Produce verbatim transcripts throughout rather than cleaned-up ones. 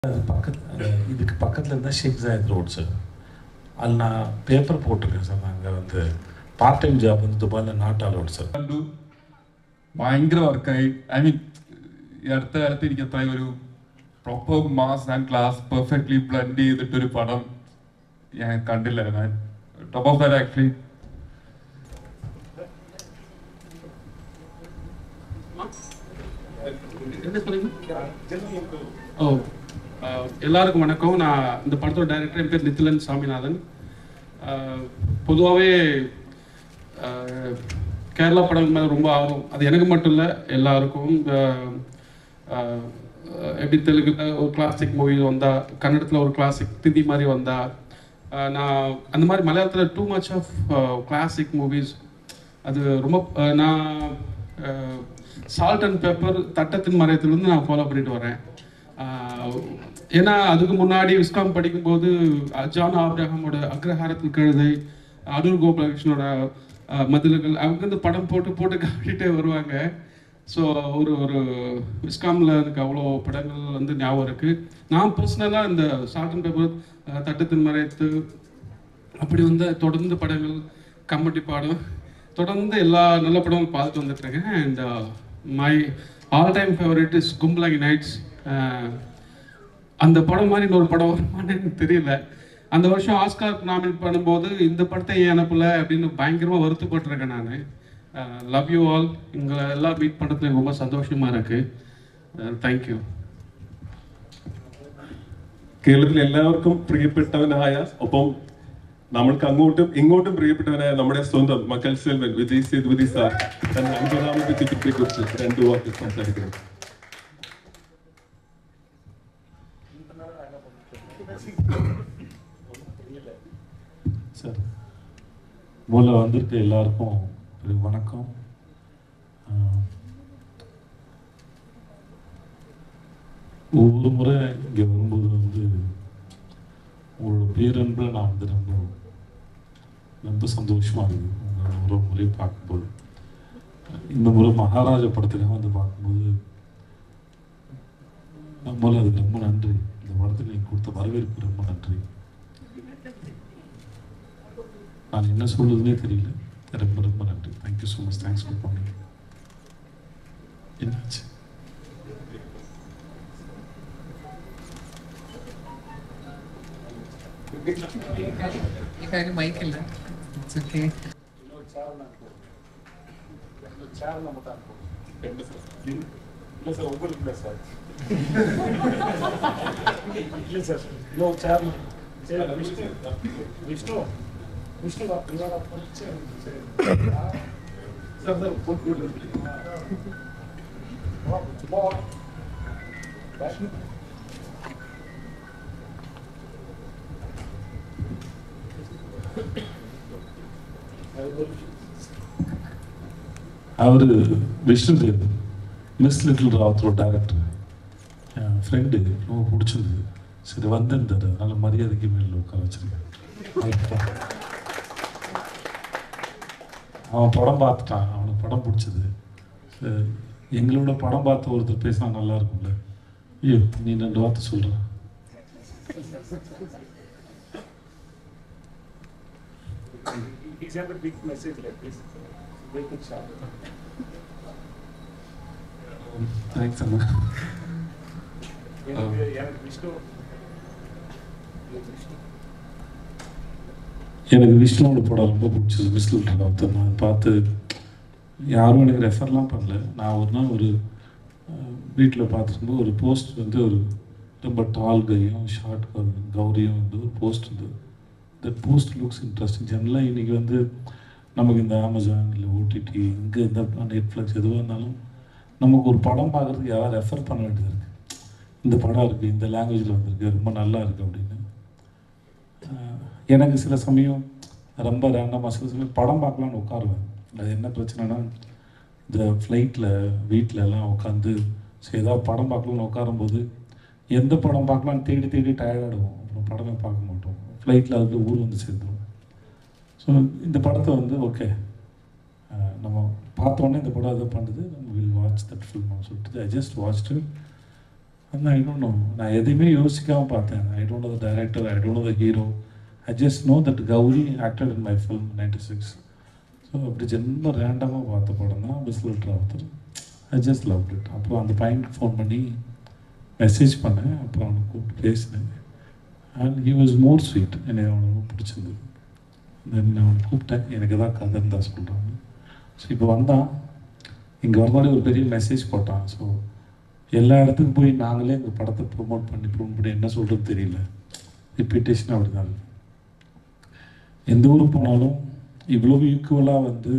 பக்கத்து இதுக்கு பக்கத்தில் இருந்தால் ஷேக் ஜாயத் ரோட் சார். அது நான் பேப்பர் போட்டிருக்கேன் சார். நாங்கள் வந்து பார்ட் டைம் ஜாப் வந்து துபாயில் நாட் അലൗഡ് സാർ. കണ്ടു ഭയങ്കര വർക്കായി. ഐ മീൻ ഈ അടുത്ത കാലത്ത് എനിക്ക് അത്ര ഒരു proper mass and class perfectly blend ചെയ്തിട്ടൊരു പടം ഞാൻ കണ്ടില്ല. ഞാൻ ടോപ്പ് ഓഫ് ദാറ്റ് ആക്ച്വലി ஓ எல்லாருக்கும் வணக்கம். நான் இந்த படத்தோட டைரக்டர் என் பேர் நித்திலன் சாமிநாதன். பொதுவாகவே கேரளா படம் மேலே ரொம்ப ஆர்வம். அது எனக்கு மட்டும் இல்லை, எல்லாருக்கும். எப்படி தெலுங்கில் ஒரு கிளாசிக் மூவி வந்தால், கன்னடத்தில் ஒரு கிளாசிக் திந்தி மாதிரி வந்தால், நான் அந்த மாதிரி மலையாளத்தில் too much of classic movies அது ரொம்ப நான் சால்ட் அண்ட் பெப்பர் தட்டத்தின் மறையத்துலேருந்து நான் ஃபாலோ பண்ணிட்டு வரேன். ஏன்னா அதுக்கு முன்னாடி விஸ்காம் படிக்கும்போது ஜான் ஆப்ரஹாமோட அக்ரஹாரத்தில் கழுதை, அடூர் கோபாலகிருஷ்ணனோட மதில்கள், அவங்க வந்து படம் போட்டு போட்டு காட்டிகிட்டே வருவாங்க. ஸோ ஒரு ஒரு விஸ்காமில் எனக்கு அவ்வளோ படங்கள் வந்து ஞாபகம் இருக்குது. நான் பர்சனலாக இந்த salt and pepper, Thattathin Marayathu, அப்படி வந்து தொடர்ந்து படங்கள், கமெடி பாடம், தொடர்ந்து எல்லா நல்ல படங்களும் பார்த்துட்டு வந்துட்டுருக்கேன். And my all time favourite is Kumbalangi nights. அந்த படம் மாதிரி இன்னொரு படம் வருமானு எனக்கு தெரியல. அந்த வருஷம் ஆஸ்கார் நாமினேட் பண்ணும்போது இந்த படத்தை ஏன் அனுப்பலை அப்படின்னு பயங்கரமாக வருத்தப்பட்டிருக்கேன் நான். Love you all. இங்கே எல்லாம் மீட் பண்ணுறதுல எனக்கு ரொம்ப சந்தோஷமாக இருக்குது. தேங்க்யூ. കേരളത്തിൽ എല്ലാവർക്കും പ്രിയപ്പെട്ടവനായ ഒപ്പം നമ്മൾക്ക് അങ്ങോട്ടും ഇങ്ങോട്ടും പ്രിയപ്പെട്ടവനായ നമ്മുടെ സ്വന്തം മക്കൾ സെൽവൻ വിജയ് സേതുപതി സാർ തന്റെ അൻപതാമത്തെ ചിത്രത്തെ കുറിച്ച് രണ്ടു വാക്ക് സംസാരിക്കുന്നു. சார், முதல்ல வந்திருக்க எல்லாருக்கும் ஒரு வணக்கம். ஒவ்வொரு முறை இங்கே வரும்போது வந்து உங்களோட பேரன்பில் நான் வந்து ரொம்ப ரொம்ப சந்தோஷமாக இருக்குது. உங்களோட ஒரு முறை பார்க்கும்போது, இந்த முறை மகாராஜா படத்துக்காக வந்து பார்க்கும்போது நம்மளால் அதுக்கு ரொம்ப நன்றி. இந்த படத்துக்கு நீங்கள் கொடுத்த வரவேற்பு ரொம்ப நன்றி. நான் என்ன சொல்றதுனே தெரியல. ரொம்ப ரொம்ப நன்றி. Thank you so much. Thanks for coming. என்னாச்சு? எனக்கு மைக் இல்லை. It's okay. இல்லை சார், உங்களுக்கு இல்லை சார். இல்லை சார், இன்னொரு chair. Vishnu Vishnu Vishnu sir sir போட்டு அவர் விஷ்ணுதேவ், மிஸ் லிட்டில் ராவத்தோட டேரக்டர், என் ஃப்ரெண்டு. ரொம்ப பிடிச்சிருந்தது. சரி வந்திருந்தார், அதனால மரியாதைக்கு மேலே உட்கார வச்சிருக்கேன். அவன் படம் பார்த்துட்டான், அவனுக்கு படம் பிடிச்சது. எங்களோட படம் பார்த்த ஒருத்தர் பேசினா நல்லா இருக்கும்ல. ஐயோ, நீ ரெண்டு வார்த்தை சொல்ற. தேங்க்ஸ் அண்ணா. எனக்கு விஷ்ணுவோட படம் ரொம்ப பிடிச்சது. மிஸ் லிட்டில் ராவத்தர் நான் பார்த்து யாரும் எனக்கு ரெஃபர்லாம் பண்ணல. நான் ஒரு நாள் ஒரு வீட்டில் பார்த்துருக்கும்போது ஒரு போஸ்ட் வந்து ஒரு ரொம்ப டால் கையும் ஷார்ட் கௌரியும் வந்து ஒரு போஸ்ட் இருந்தது. That post looks interesting. ஜெனரலாக இன்றைக்கி வந்து நமக்கு இந்த அமேசான் இல்லை ஓடிடி இங்கே இந்த நெட்ஃப்ளிக்ஸ் எதுவாக இருந்தாலும் நமக்கு ஒரு படம் பார்க்குறதுக்கு யாராவது ரெஃபர் பண்ண வேண்டியது இருக்குது. இந்த படம் இருக்குது, இந்த லாங்குவேஜில் வந்திருக்கு, ரொம்ப நல்லா இருக்குது அப்படின்னு. எனக்கு சில சமயம் ரொம்ப ரேண்டமாக சில சமயம் படம் பார்க்கலான்னு உட்காருவேன். அது என்ன பிரச்சனைனா, இந்த ஃப்ளைட்டில் வீட்டில் எல்லாம் உட்காந்து சரி ஏதாவது படம் பார்க்கலான்னு உட்காரும்போது எந்த படம் பார்க்கலான்னு தேடி தேடி டயர்டாகிடுவோம். அப்புறம் படமே பார்க்க மாட்டோம். ஃப்ளைட்டில் அதுக்கு ஊர் வந்து சேர்ந்துடும். ஸோ இந்த படத்தை வந்து ஓகே நம்ம பார்த்தோன்னே இந்த படம் அதை பண்ணுறது, நம்ம வில் வாட்ச் தட் ஃபில்ம்னு சொல்லிட்டு ஐ ஜஸ்ட் வாட்ச்டு. ஆனால் ஐ டோன்ட் நோ, நான் எதையுமே யோசிக்காமல் பார்த்தேன். I don't know the director, I don't know the hero, I just know that Gouri acted in my film ninety six. So அப்படி ஜென்ம ரேண்டமாக பார்த்த படம் தான் விசில் ட்ராவத்தர். I just love it. அப்புறம் அந்த பையனுக்கு ஃபோன் பண்ணி மெசேஜ் பண்ணேன். அப்புறம் அவனை கூப்பிட்டு பேசினேன். And he was more sweet. எனக்கு அவனை ரொம்ப பிடிச்சிருந்தது. தென் அவனை கூப்பிட்டேன். எனக்கு தான் கதைன்னு தான் சொல்கிறாங்க. ஸோ இப்போ வந்தான், இங்கே வரும்போது ஒரு பெரிய மெசேஜ் போட்டான். ஸோ எல்லா இடத்துக்கும் போய் நாங்களே எங்கள் படத்தை ப்ரொமோட் பண்ணி ப்ரொமோட் பண்ணி என்ன சொல்கிறது தெரியல. ரிப்பீட்டேஷன் அப்படி தான். எந்த ஊருக்கு போனாலும் இவ்வளவு ஈக்குவலாக வந்து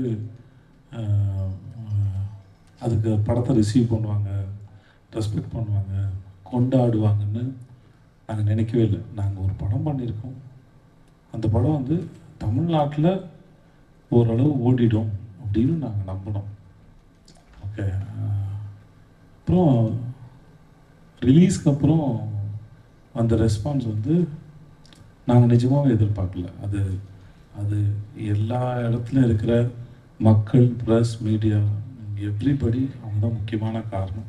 அதுக்கு படத்தை ரிசீவ் பண்ணுவாங்க, ரெஸ்பெக்ட் பண்ணுவாங்க, கொண்டாடுவாங்கன்னு நாங்கள் நினைக்கவே இல்லை. நாங்கள் ஒரு படம் பண்ணியிருக்கோம், அந்த படம் வந்து தமிழ்நாட்டில் ஓரளவு ஓடிடும் அப்படின்னு நாங்கள் நம்பினோம். ஓகே, அப்புறம் ரிலீஸ்க்கு அப்புறம் அந்த ரெஸ்பான்ஸ் வந்து நாங்கள் நிஜமாகவே எதிர்பார்க்கல. அது அது எல்லா இடத்துலையும் இருக்கிற மக்கள், ப்ரெஸ், மீடியா, எவ்ரிபடி அவங்க தான் முக்கியமான காரணம்.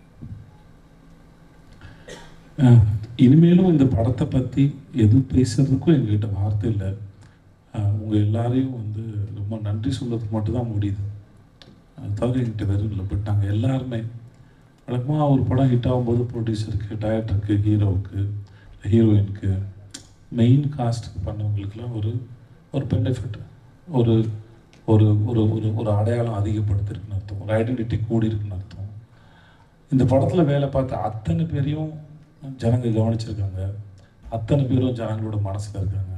இனிமேலும் இந்த படத்தை பற்றி எதுவும் பேசுறதுக்கும் எங்ககிட்ட வார்த்தை இல்லை. உங்கள் எல்லாரையும் வந்து ரொம்ப நன்றி சொல்கிறதுக்கு மட்டும்தான் முடியுது. அது தவிர எங்கிட்ட வெறும் இல்லை. பட் நாங்கள் எல்லாருமே வழக்கமாக ஒரு படம் ஹிட் ஆகும்போது ப்ரொடியூசருக்கு, டைரக்டருக்கு, ஹீரோவுக்கு, ஹீரோயினுக்கு, மெயின் காஸ்ட்டுக்கு பண்ணவங்களுக்குலாம் ஒரு ஒரு பெனிஃபிட், ஒரு ஒரு ஒரு ஒரு ஒரு அடையாளம் அதிகப்படுத்திருக்குன்னு அர்த்தம், ஒரு ஐடென்டிட்டி கூடி இருக்குன்னு அர்த்தம். இந்த படத்தில் வேலை பார்த்த அத்தனை பேரையும் ஜனங்க கவனிச்சிருக்காங்க, அத்தனை பேரும் ஜனங்களோட மனசில் இருக்காங்க.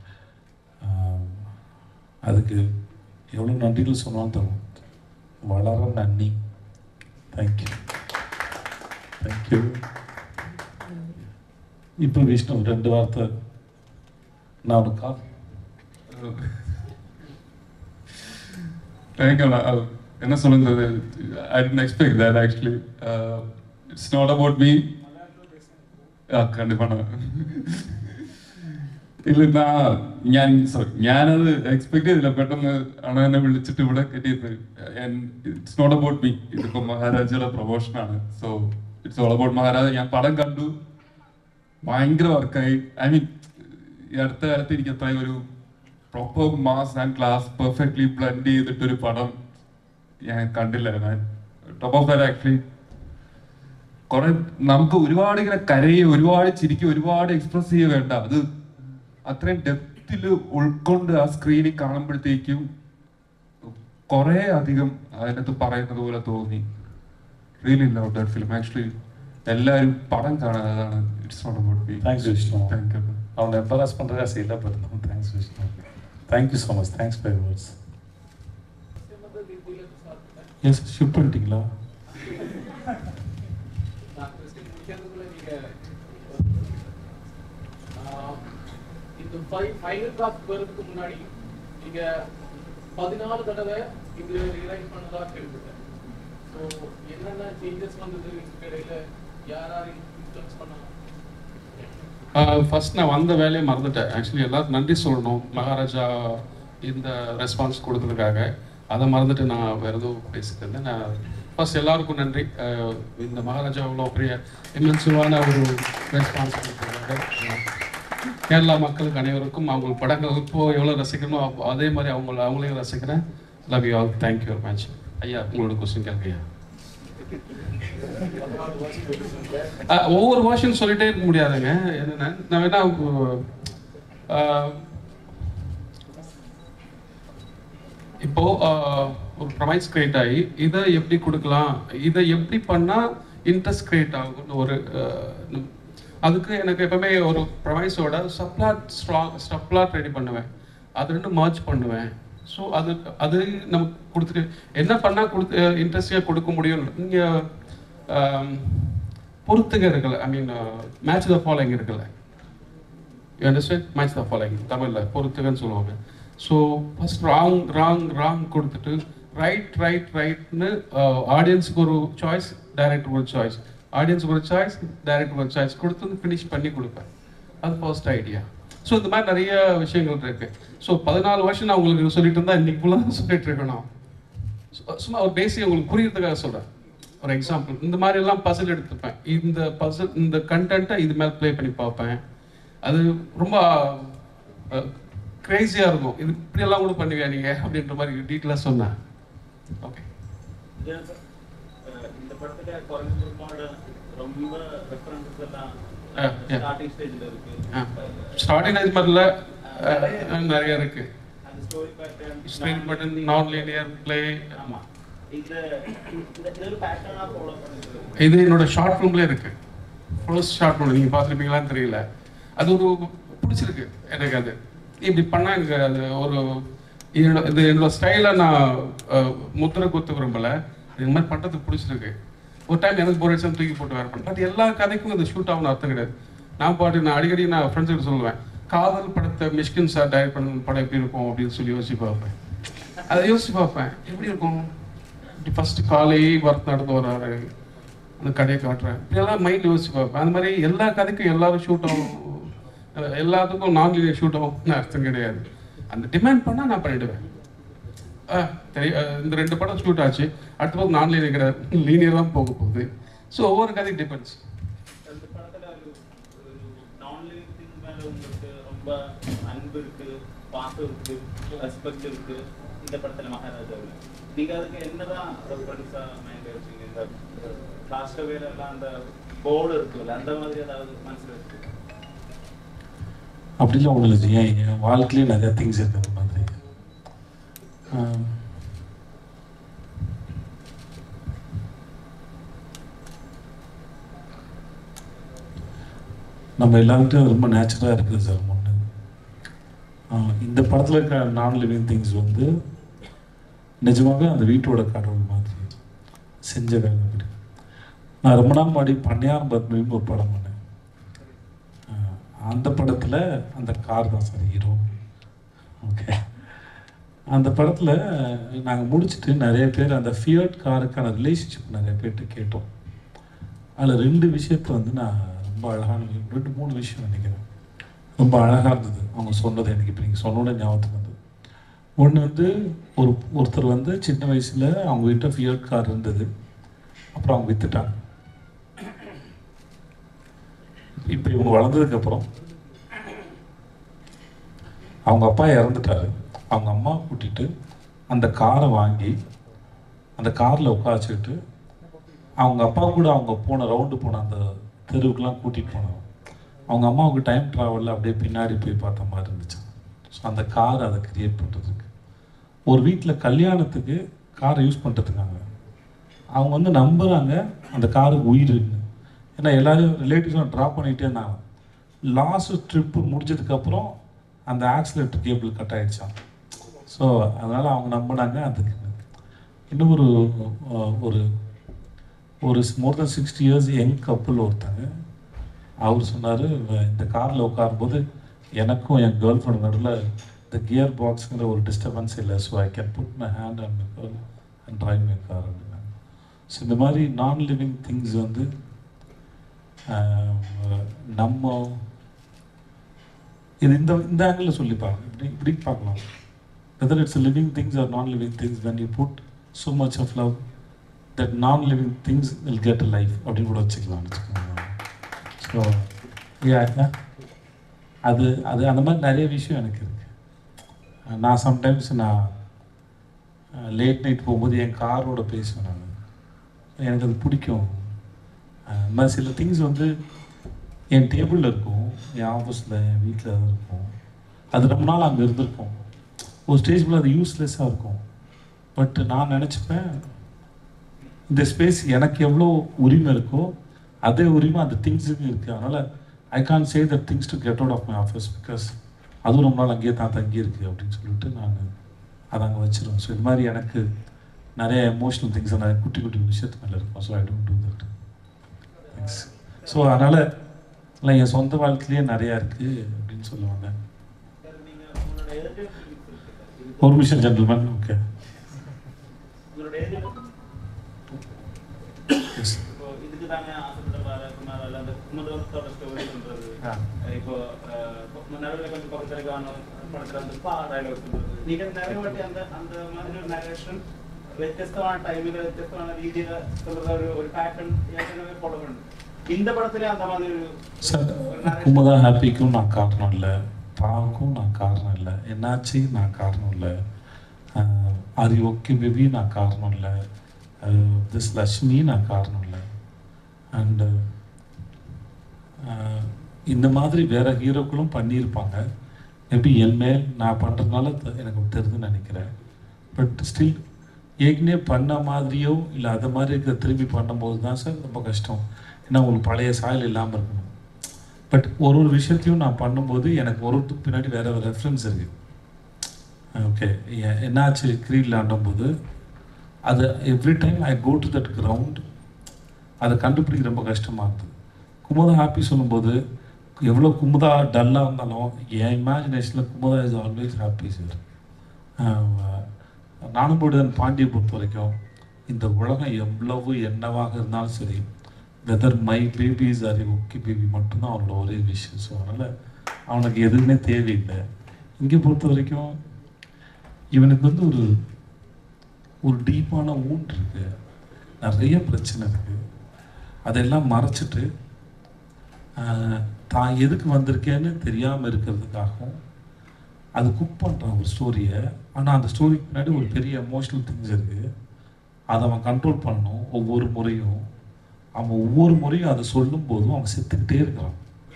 அதுக்கு எவ்வளோ நன்றிகள் சொன்னாலும் தரும். வளர நன்றி. Thank you thank you. இப்போ விஷ்ணு ரெண்டு வார்த்தை நான் ஒரு கால். தேங்க்யூ. என்ன சொல்லுறது, I tend expect that actually. It's not about me. കണ്ടിപ്പാണ് ഇല്ല ഞാൻ സോറി ഞാനത് എക്സ്പെക്ട് ചെയ്തില്ല. പെട്ടെന്ന് ആണ് എന്നെ വിളിച്ചിട്ട് ഇവിടെ കെട്ടിയിരുന്നത്. It's not about me. ഇതിപ്പോ മഹാരാജയുടെ പ്രൊമോഷനാണ്. So it's all about Maharaja. ഞാൻ പടം കണ്ടു, ഭയങ്കര വർക്കായി. ഐ മീൻ ഈ അടുത്ത കാലത്ത് എനിക്ക് അത്രയും ഒരു proper mass and class perfectly blend ചെയ്തിട്ടൊരു പടം ഞാൻ കണ്ടില്ല. ഞാൻ ടോപ്പ് ഓഫ് ദാറ്റ് ആക്ച്വലി കുറെ നമുക്ക് ഒരുപാട് ഇങ്ങനെ കരയുക, ഒരുപാട് ചിരിക്കുക, ഒരുപാട് എക്സ്പ്രസ് ചെയ്യുക വേണ്ട. അത് അത്രയും ഡെപ്തിൽ ഉൾക്കൊണ്ട് ആ സ്ക്രീനിൽ കാണുമ്പോഴത്തേക്കും കുറെ അധികം അതിനകത്ത് പറയുന്നത് പോലെ തോന്നി. Really love that film actually. എല്ലാവരും പടം കാണാൻ. അതാണ് it's not about me. Thanks Vishnu. Thank you. அவனை எம்பராஸ் பண்ணுறதா செய்யல but thanks Vishnu. Thank you so much. Thanks for your words. Yes, shift பண்ணிட்டீங்களா? இந்த ஃபைனல் டிராஃப்ட் வரதுக்கு முன்னாடி நீங்க பதினாலு தடவை இது ரீரைட் பண்ணதா கேள்விப்பட்டேன். ஸோ என்னென்ன சேஞ்சஸ் வந்தது இடையில, யார் யார் இன்ஃப்ளூயன்ஸ் பண்ணாங்க? ஃபர்ஸ்ட் நான் வந்த வேலையை மறந்துட்டேன். ஆக்சுவலி எல்லாருக்கும் நன்றி சொல்லணும் மகாராஜா இந்த ரெஸ்பான்ஸ் கொடுத்ததுக்காக. அதை மறந்துட்டு நான் வேறு எதுவும் பேசிட்டு இருந்தேன். நான் ஃபர்ஸ்ட் எல்லாருக்கும் நன்றி. இந்த மகாராஜா அவ்வளோ பெரிய இம்மென்சிவான ஒரு ரெஸ்பான்ஸ் கொடுத்ததுக்காக. கேரளா மக்களுக்கு அனைவருக்கும் அவங்க படங்கள் இப்போ எவ்வளோ ரசிக்கணுமோ அதே மாதிரி அவங்கள அவங்களையும் ரசிக்கிறேன். Love you all. Thank you very much. ஐயா உங்களோட கொஸ்டின் கேட்குறியா? ஒவ்வொரு வாஷன் சொல்லிட்டே இருக்க முடியாதுங்க. என்னென்ன நான் வேணா இப்போ ஒரு ப்ரமைஸ் கிரியேட் ஆகி இதை எப்படி கொடுக்கலாம், இதை எப்படி பண்ணால் இன்ட்ரெஸ்ட் கிரியேட் ஆகும்னு ஒரு அதுக்கு எனக்கு எப்பவுமே ஒரு ப்ரமைஸோட சப்ளாட் ஸ்ட்ராங் சப்ளாட் ரெடி பண்ணுவேன். அது ரெண்டும் மர்ஜ் பண்ணுவேன். ஸோ அது அது நமக்கு கொடுத்துட்டு என்ன பண்ணால் கொடுத்து இன்ட்ரெஸ்டிங்காக கொடுக்க முடியும். இங்கே பொறுத்துக இருக்குல்ல, I mean match the following இருக்குல்ல, you understand? Match the following தமிழில் பொறுத்துகன்னு சொல்லுவாங்க. So first wrong wrong wrong கொடுத்துட்டு ரைட் ரைட் ரைட்னு ஆடியன்ஸுக்கு ஒரு சாய்ஸ், டைரக்டருக்கு ஒரு சாய்ஸ், ஆடியன்ஸுக்கு ஒரு சாய்ஸ், டைரக்டருக்கு ஒரு சாய்ஸ் கொடுத்து ஃபினிஷ் பண்ணி கொடுப்பேன். அது ஃபர்ஸ்ட் ஐடியா. ஸோ இந்த மாதிரி நிறைய விஷயங்கள் இருக்கு. ஸோ பதினாலு வருஷம் நான் உங்களுக்கு சொல்லிட்டு இருந்தா இன்னைக்கு ஃபுல்லாக சொல்லிட்டு இருக்கணும். சும்மா ஒரு பேசிக் உங்களுக்கு புரியறதுக்காக சொல்கிறேன். ஒரு எக்ஸாம்பிள் இந்த மாதிரி எல்லாம் பசில் எடுத்துப்பேன். இந்த பசில் இந்த கண்டென்ட்டை இது மேலே ப்ளே பண்ணி பார்ப்பேன். அது ரொம்ப கிரேசியாக இருக்கும். இது இப்படியெல்லாம் கூட பண்ணுவியா நீங்கள் அப்படின்ற மாதிரி டீட்டெயிலாக சொன்னேன். ஓகே, இந்த படத்துல குறைஞ்ச பெருமாள் ரொம்ப ரெஃபரன்சஸ் எல்லாம் ஸ்டார்டிங் ஸ்டேஜ்ல இருக்கு. ஸ்டார்டிங் ஸ்டேஜ் மாதிரில நிறைய இருக்கு. அந்த story pattern story pattern non linear play. ஆமா, இந்த இந்த ஒரு பேட்டர்னா ஃபாலோ பண்ணிருக்கு. இது என்னோட ஷார்ட் ஃபிலிம்ல இருக்கு. ஃபர்ஸ்ட் ஷார்ட் ஃபிலிம் நீங்க பார்த்துருப்பீங்களான்னு தெரியல. அது ஒரு பிடிச்சிருக்கு எனக்கு. அது இப்படி பண்ணா எனக்கு அது ஒரு என்னோட இது என்னோட ஸ்டைலை நான் முத்திரை குத்த விரும்பலை. இது மாதிரி பண்ணுறதுக்கு பிடிச்சிருக்கு. ஒரு டைம் எனக்கு போர் அடிச்சா தூக்கி போட்டு வேறு பண்ணேன். பட் எல்லா கதைக்கும் இந்த ஷூட் ஆகணும்னு அர்த்தம் கிடையாது. நான் பாட்டு நான் அடிக்கடி நான் ஃப்ரெண்ட்ஸ் கிட்ட சொல்லுவேன், காதல் படத்தை மிஷ்கின் சார் டைரக்ட் பண்ண படம் எப்படி இருக்கும் அப்படின்னு சொல்லி யோசிச்சு பார்ப்பேன். அதை யோசிச்சு பார்ப்பேன் எப்படி இருக்கும். இப்படி ஃபர்ஸ்ட் காலையே வரத்து நடந்து வர்றாரு, அந்த கடையை காட்டுறேன், இப்படியெல்லாம் மைண்ட் யோசிச்சு பார்ப்பேன். அந்த மாதிரி எல்லா கதைக்கும் எல்லாரும் ஷூட் ஆகும், எல்லாத்துக்கும் நான் லீனியர் ஷூட் ஆகும்னு அர்த்தம் கிடையாது. அந்த டிமாண்ட் பண்ணால் நான் பண்ணிவிடுவேன். இந்த ரெண்டு படம் ஷூட் ஆச்சு, அடுத்த படம் நான் லீனியர் கிடையாது, லீனியர் தான் போக போகுது. ஸோ ஒவ்வொரு கதைக்கு டிபெண்ட்ஸ். அந்த படத்துல ஒரு நான் லிவிங் திங் மேல உங்களுக்கு ரொம்ப அன்பு இருக்கு, பாசம் இருக்கு, ரெஸ்பெக்ட் இருக்கு இந்த படத்துல மகாராஜாவில். நீங்க அதுக்கு என்னதான் ரெஃபரன்ஸா மைண்ட் வச்சீங்க? இந்த லாஸ்ட் வேல எல்லாம் அந்த போர்டு இருக்குல்ல, அந்த மாதிரி ஏதாவது மனசுல இருக்கு? அப்படிலாம் ஒன்றும் இல்லை. ஏன் என் வாழ்க்கையிலே நிறையா திங்ஸ் இருக்குது அந்த மாதிரி. நம்ம எல்லாருக்கிட்டும் ரொம்ப நேச்சுரலாக இருக்குது சார். ஒன்று இந்த படத்தில் இருக்க நான் லிவிங் திங்ஸ் வந்து நிஜமாக அந்த வீட்டோட கடவுள் மாதிரி செஞ்ச வேலை. அப்படி நான் ரொம்ப நாள் முன்னாடி பண்ணையார் பத்மின்னு ஒரு படம் பண்ணேன். அந்த படத்தில் அந்த கார் தான் சார் ஹீரோ. ஓகே, அந்த படத்தில் நாங்கள் முடிச்சுட்டு நிறைய பேர் அந்த ஃபியட் காருக்கான ரிலேஷன்ஷிப் நிறைய பேர்கிட்ட கேட்டோம். அதில் ரெண்டு விஷயத்தை வந்து நான் ரொம்ப அழகான ரெண்டு மூணு விஷயம் நினைக்கிறேன் ரொம்ப அழகாக இருந்தது அவங்க சொன்னது. எனக்கு இப்போ நீங்கள் சொன்னோட ஞாபகத்துக்கு வந்தது. ஒன்று வந்து ஒரு ஒருத்தர் வந்து சின்ன வயசில் அவங்க வீட்டை ஃபியட் கார் இருந்தது, அப்புறம் அவங்க விற்றுட்டாங்க. இப்போ இவங்க வளர்ந்ததுக்கப்புறம் அவங்க அப்பா இறந்துட்டாரு. அவங்க அம்மா கூட்டிகிட்டு அந்த காரை வாங்கி அந்த காரில் உட்காச்சிக்கிட்டு அவங்க அப்பா கூட அவங்க போன ரவுண்டு போன அந்த தெருவுக்கெலாம் கூட்டிகிட்டு போனாங்க. அவங்க அம்மாவுக்கு டைம் ட்ராவலில் அப்படியே பின்னாடி போய் பார்த்த மாதிரி இருந்துச்சு. ஸோ அந்த கார் அதை க்ரியேட் பண்ணுறதுக்கு ஒரு வீட்டில் கல்யாணத்துக்கு காரை யூஸ் பண்ணுறதுக்காங்க அவங்க வந்து நம்புகிறாங்க அந்த காருக்கு உயிர் இருக்குன்னு. ஏன்னா எல்லாரும் ரிலேட்டிவ்ஸும் ட்ராப் பண்ணிகிட்டே இருந்தாங்க. லாஸ்ட் ட்ரிப்பு முடிஞ்சதுக்கப்புறம் அந்த ஆக்சிலேட்டர் கேபிள் கட் ஆகிடுச்சான். ஸோ அதனால் அவங்க நம்பினாங்க. அதுக்கு இன்னும் ஒரு ஒரு ஒரு more than sixty years young couple ஒருத்தாங்க. அவர் சொன்னார், இந்த காரில் உட்காரும்போது எனக்கும் என் கேர்ள் ஃப்ரெண்ட் நடுவில் இந்த கியர் பாக்ஸுங்கிற ஒரு டிஸ்டர்பன்ஸ் இல்லை. So I can put my hand and my girl and drive my car அப்படின்னாங்க. ஸோ இந்த மாதிரி நான் லிவிங் திங்ஸ் வந்து நம்ம இது இந்த இந்த ஆங்கிளில் சொல்லி பாருங்க. இப்படி இப்படி பார்க்கலாம். Whether it's living things or non living things, when you put so much of love that non living things will get a life அப்படின்னு கூட வச்சுக்கலாம்னு வச்சுக்கோங்க. ஸோ அது அது அந்த மாதிரி நிறைய விஷயம் எனக்கு இருக்குது. நான் சம்டைம்ஸ் நான் லேட் நைட் போகும்போது என் காரோட பேசுவேன். நான் எனக்கு அது பிடிக்கும். அது மாதிரி சில திங்ஸ் வந்து என் டேபிளில் இருக்கும், என் ஆஃபீஸில், என் வீட்டில் தான் இருக்கும். அது ரொம்ப நாள் அங்கே இருந்திருக்கும். ஒரு ஸ்டேஜ் மேலே அது யூஸ்லெஸ்ஸாக இருக்கும். பட் நான் நினச்சிப்பேன், இந்த ஸ்பேஸ் எனக்கு எவ்வளோ உரிமை இருக்கோ அதே உரிமை அந்த திங்ஸுக்கு இருக்குது. அதனால் I can say that things to get out of my office because அதுவும் ரொம்ப நாள் அங்கேயே தான் தங்கி இருக்குது அப்படின்னு சொல்லிட்டு நான் அதை அங்கே வச்சிருவேன். ஸோ இது மாதிரி எனக்கு நிறைய எமோஷ்னல் திங்ஸ் நிறைய குட்டி குட்டி விஷயத்து மேலே இருக்கும். So I don't do that. Thanks. So அதனால் இல்லை என் சொந்த வாழ்க்கையிலேயே நிறையா இருக்குது அப்படின்னு சொல்லுவாங்க. ஒரு விஷயம் ஜென்டில்மேன். ஓகே, இதுக்கு தாங்க ஆசைப்பட்ட குமார் அந்த குமுதத்தோட ஸ்டோரி சொல்றது. இப்போ நடுவில் கொஞ்சம் பக்கத்துல காணும் படத்துல வந்து பா டைலாக் சொல்றது. நீங்க நிறைய வாட்டி அந்த அந்த மாதிரி ஒரு நரேஷன் വ്യത്യസ്തമായ ടൈമിൽ വ്യത്യസ്തമായ രീതിയിൽ ഒരു ഒരു പാറ്റേൺ ஏற்கனவே போடுறோம். இந்த படத்துல அந்த மாதிரி ஒரு சார் குமுதா ஹாப்பிக்கும் நான் காரணம் இல்லை, பாவுக்கும் நான் காரணம் இல்லை, என்னாச்சு நான் காரணம் இல்லை, ஆரி ஓகே பேபி நான் காரணம் இல்லை, திஸ் லக்ஷ்மி நான் காரணம் இல்லை. அண்டு இந்த மாதிரி வேறு ஹீரோக்களும் பண்ணியிருப்பாங்க. மேபி என் மேல் நான் பண்ணுறதுனால எனக்கு தெரியுதுன்னு நினைக்கிறேன். பட் ஸ்டில் ஏற்கனவே பண்ண மாதிரியோ இல்லை அதை மாதிரி இருக்க திரும்பி பண்ணும்போது தான் சார் ரொம்ப கஷ்டம். ஏன்னா உங்களுக்கு பழைய சாயல் இல்லாமல் இருக்கணும். பட் ஒரு ஒரு விஷயத்தையும் நான் பண்ணும்போது எனக்கு ஒரு ஒருத்துக்கு பின்னாடி வேறு ஒரு ரெஃபரன்ஸ் இருக்குது. ஓகே, என்னாச்சு க்ரீடில் ஆண்டும்போது அது every time I go to that ground, அதை கண்டுபிடிக்க ரொம்ப கஷ்டமாக இருந்தது. குமுதா ஹாப்பி சொல்லும்போது எவ்வளோ குமுதா டல்லாக இருந்தாலும் என் இமேஜினேஷனில் Kumudha is always happy sir. நானும் போடுதன் பாண்டியை பொறுத்த வரைக்கும் இந்த உலகம் எவ்வளவு என்னவாக இருந்தாலும் சரி, whether my babies are okay baby மட்டும்தான் அவனோட ஒரே விஷயம். ஸோ அதனால் அவனுக்கு எதுவுமே தேவையில்லை. இங்கே பொறுத்த வரைக்கும் இவனுக்கு வந்து ஒரு ஒரு டீப்பான ஊன் இருக்குது, நிறைய பிரச்சனை இருக்குது. அதெல்லாம் மறைச்சிட்டு தான் எதுக்கு வந்திருக்கேன்னு தெரியாமல் இருக்கிறதுக்காகவும் அது குக் பண்ணுறான் ஒரு ஸ்டோரியை. ஆனால் அந்த ஸ்டோரிக்கு பின்னாடி ஒரு பெரிய எமோஷ்னல் திங்ஸ் இருக்குது. அதை அவன் கண்ட்ரோல் பண்ணணும். ஒவ்வொரு முறையும் அவன் ஒவ்வொரு முறையும் அதை சொல்லும் போதும் அவன் செத்துக்கிட்டே இருக்கிறான்.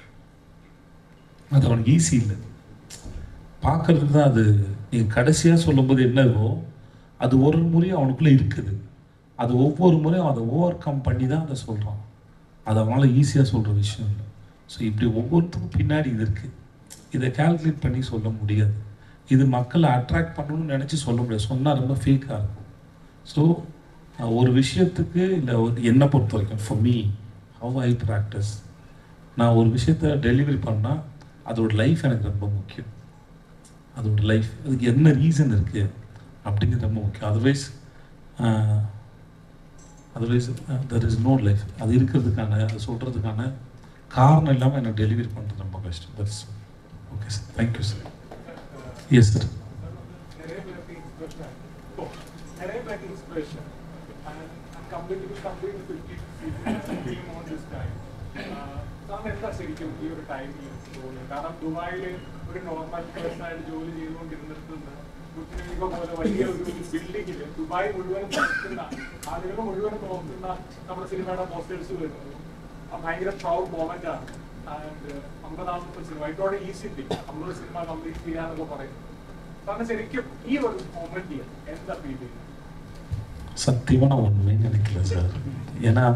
அது அவனுக்கு ஈஸி இல்லை பார்க்கறதுக்கு தான். அது நீங்கள் கடைசியாக சொல்லும்போது என்னவோ அது ஒரு முறையும் அவனுக்குள்ளே இருக்குது. அது ஒவ்வொரு முறையும் அதை ஓவர் கம் பண்ணி தான் அதை சொல்கிறான். அது அவனால் ஈஸியாக சொல்கிற விஷயம் இல்லை. ஸோ இப்படி ஒவ்வொருத்தருக்கும் பின்னாடி இது இருக்குது. இதை கால்குலேட் பண்ணி சொல்ல முடியாது. இது மக்களை அட்ராக்ட் பண்ணணும்னு நினச்சி சொல்ல முடியாது. சொன்னால் ரொம்ப ஃபேக்காக இருக்கும். ஸோ ஒரு விஷயத்துக்கு இல்லை என்னை பொறுத்த வரைக்கும் for me how I practice, நான் ஒரு விஷயத்தை டெலிவரி பண்ணால் அதோட லைஃப் எனக்கு ரொம்ப முக்கியம். அதோட லைஃப் அதுக்கு என்ன ரீசன் இருக்குது அப்படிங்கிறது ரொம்ப முக்கியம். Otherwise otherwise there is no life. அது இருக்கிறதுக்கான அது சொல்கிறதுக்கான காரணம் இல்லாமல் எனக்கு டெலிவரி பண்ணுறது ரொம்ப கஷ்டம். That's okay sir. Thank you sir. Yes sir. ശരിക്കും ഈ ഒരു ടൈമിൽ തോന്നുന്നു? കാരണം ദുബായിൽ ഒരു നോർമൽ പേഴ്സണായിട്ട് ജോലി ചെയ്തുകൊണ്ടിരുന്നിട്ടുണ്ട് പോലെ വലിയ ഒരു ബിൽഡിങ്ങിൽ ദുബായ് മുഴുവൻ നോക്കുന്ന ആളുകൾ മുഴുവൻ നോക്കുന്ന നമ്മുടെ സിനിമയുടെ പോസ്റ്റേഴ്സ് വരുന്നത് ഭയങ്കര പ്രൗഡ് മൊമെന്റ് ആണ്. ആൻഡ് അമ്പതാമത്തെ സിനിമ ഇതോടെ ഈസി നമ്മളൊരു സിനിമ കംപ്ലീറ്റ് ചെയ്യാന്നൊക്കെ പറയും. കാരണം ശരിക്കും ഈ ഒരു മൊമെന്റ് എന്താ ഫീൽ ചെയ്യുന്നത്? சத்தியமாக நான் ஒன்றுமே நினைக்கல சார். ஏன்னா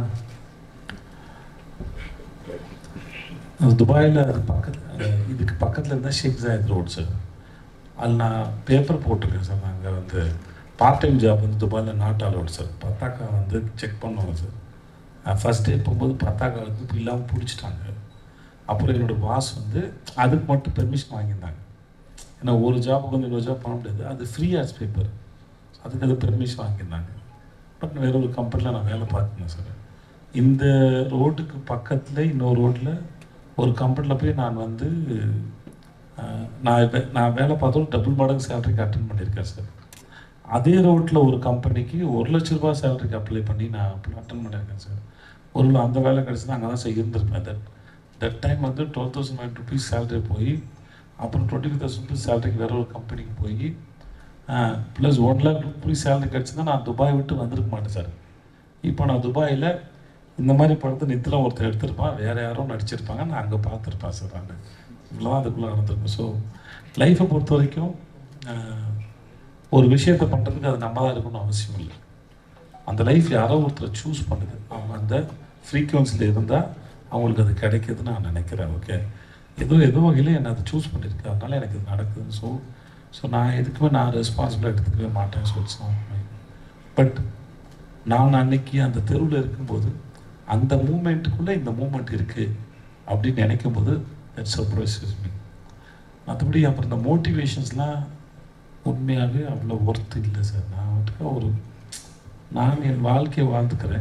துபாயில் அது பக்கத்தில் இதுக்கு பக்கத்தில் இருந்தால் ஷேக் ஜாயத் ரோட் சார். அதில் நான் பேப்பர் போட்டிருக்கேன் சார். நாங்கள் வந்து பார்ட் டைம் ஜாப் வந்து துபாயில் நாட் அலோட் சார். பத்தாக்கா வந்து செக் பண்ணுவாங்க சார். ஃபஸ்ட் டே போகும்போது பத்தாக்கா வந்து இப்போ இல்லாமல் பிடிச்சிட்டாங்க. அப்புறம் என்னோடய பாஸ் வந்து அதுக்கு மட்டும் பெர்மிஷன் வாங்கியிருந்தாங்க. ஏன்னா ஒரு ஜாபுக்கு வந்து இன்னொரு ஜாப் பண்ண முடியாது, அது ஃப்ரீ ஆர்ட்ஸ் பேப்பர், அதுக்கு அது பெர்மிஷன் வாங்கியிருந்தாங்க. பட் வேற ஒரு கம்பெனியில் நான் வேலை பார்த்துருந்தேன் சார். இந்த ரோட்டுக்கு பக்கத்தில் இன்னொரு ரோட்டில் ஒரு கம்பெனியில் போய் நான் வந்து நான் நான் வேலை பார்த்தோம் டபுள் மடங்கு சேலரிக்கு அட்டன் பண்ணியிருக்கேன் சார். அதே ரோட்டில் ஒரு கம்பெனிக்கு ஒரு லட்ச ரூபா சேலரிக்கு அப்ளை பண்ணி நான் அட்டன் பண்ணியிருக்கேன் சார். ஒரு அங்கே வேலை கிடச்சினா அங்கே தான் சார் இருந்திருப்பேன். தட் தட் டைம் வந்து twelve thousand nine rupees salary போய் அப்புறம் டுவெண்ட்டி ஃபைவ் தௌசண்ட் ருபீஸ் சேலரிக்கு வேறு ஒரு கம்பெனிக்கு போய் plus one lakh rupees salary கிடச்சின்னா நான் துபாய் விட்டு வந்திருக்க மாட்டேன் சார். இப்போ நான் துபாயில் இந்த மாதிரி படத்தை நித்தில ஒருத்தர் எடுத்திருப்பான், வேறு யாரும் நடிச்சிருப்பாங்க, நான் அங்கே பார்த்துருப்பேன் சார். நான் இவ்வளோதான் அதுக்குள்ளே நடந்திருப்பேன். ஸோ லைஃப்பை பொறுத்த வரைக்கும் ஒரு விஷயத்தை பண்ணுறதுக்கு அது நம்ம தான் இருக்கணும்னு அவசியம் இல்லை. அந்த லைஃப் யாரோ ஒருத்தரை சூஸ் பண்ணுது. அவங்க அந்த ஃப்ரீக்குவன்சியில் இருந்தால் அவங்களுக்கு அது கிடைக்கிதுன்னு நான் நினைக்கிறேன். ஓகே, ஏதோ ஏதோ வகையில் என்னை அதை சூஸ் பண்ணியிருக்கேன், அதனால் எனக்கு இது நடக்குதுன்னு. ஸோ ஸோ நான் எதுக்குமே நான் ரெஸ்பான்சிபிளாக எடுத்துக்கவே மாட்டேன்னு சொல்லிச்சோம். பட் நான் அன்னைக்கு அந்த தெருவில் இருக்கும்போது அந்த மூமெண்ட்டுக்குள்ளே இந்த மூமெண்ட் இருக்குது அப்படின்னு நினைக்கும் போது தட் சர்ப்ரைசஸ் மீ. மற்றபடி அப்புறம் இந்த மோட்டிவேஷன்ஸ்லாம் உண்மையாகவே அவ்வளோ ஒர்த்து இல்லை சார். நான் வந்துட்டு ஒரு நான் என் வாழ்க்கையை வாழ்ந்துக்கிறேன்.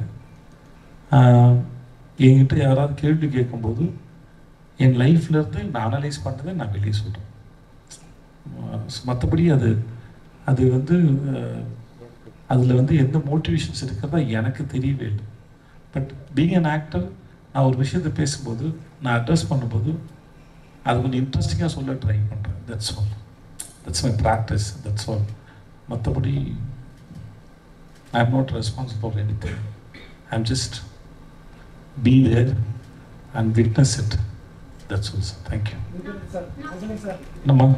என்கிட்ட யாராவது கேள்வி கேட்கும்போது என் லைஃப்லேருந்து நான் அனலைஸ் பண்ணதை நான் வெளியே சொல்கிறேன். மற்றபடி அது அது வந்து அதில் வந்து எந்த மோட்டிவேஷன்ஸ் இருக்கிறதா எனக்கு தெரியவே இல்லை. பட் பீங் அன் ஆக்டர், நான் ஒரு விஷயத்தை பேசும்போது, நான் அட்ரஸ் பண்ணும்போது அது கொஞ்சம் இன்ட்ரெஸ்டிங்காக சொல்ல ட்ரை பண்ணுறேன். That's all. That's my practice. That's all. மற்றபடி I am not responsible for anything. I am just be there and witness it. That's all sir. Thank you. நம்ம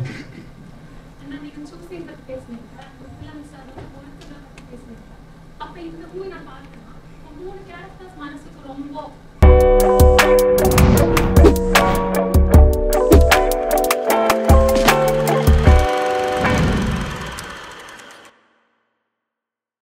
அப்ப இந்த மூவி நான் பார்த்தேன். மூணு கேரக்டர்ஸ் மனசுக்கு ரொம்ப